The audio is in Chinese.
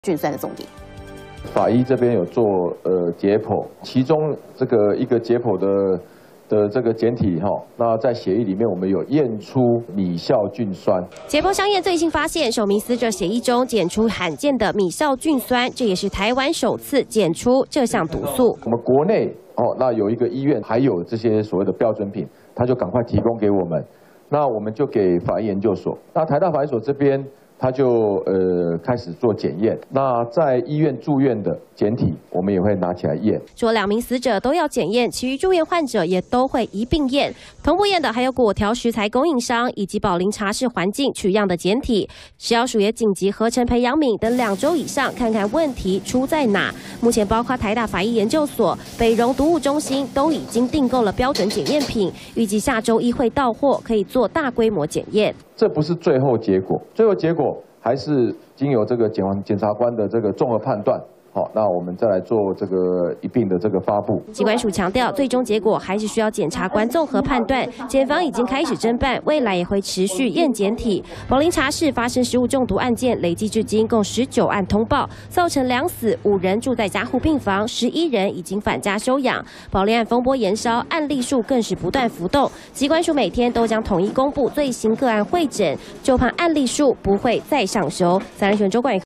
菌酸的重点。 法医这边有做解剖，其中这个一个解剖的这个检体那在血液里面我们有验出米酵菌酸。 解剖相验最新发现，首名死者血液中检出罕见的米酵菌酸，这也是台湾首次检出这项毒素。 我们国内那有一个医院还有这些所谓的标准品，他就赶快提供给我们，那我们就给法医研究所。那台大法医所这边。他就开始做检验，那在医院住院的检体，我们也会拿起来验。 除了2名死者都要检验，其余住院患者也都会一并验。同步验的还有果条食材供应商以及宝林茶室环境取样的检体。食药署也紧急合成培养皿等2周以上，看看问题出在哪。目前包括台大法医研究所、北荣毒物中心都已经订购了标准检验品，预计下周1会到货，可以做大规模检验。 这不是最后结果，最后结果还是经由这个检察官的这个综合判断。好，那我们再来做这个一并的这个发布。 疾管署强调，最终结果还是需要检察官综合判断。检方已经开始侦办，未来也会持续验检体。宝林茶室发生食物中毒案件，累计至今共19案通报，造成2死5人住在加护病房，11人已经返家休养。宝林案风波延烧，案例数更是不断浮动。疾管署每天都将统一公布最新个案会诊，就怕案例数不会再上修。3立新闻周冠宇。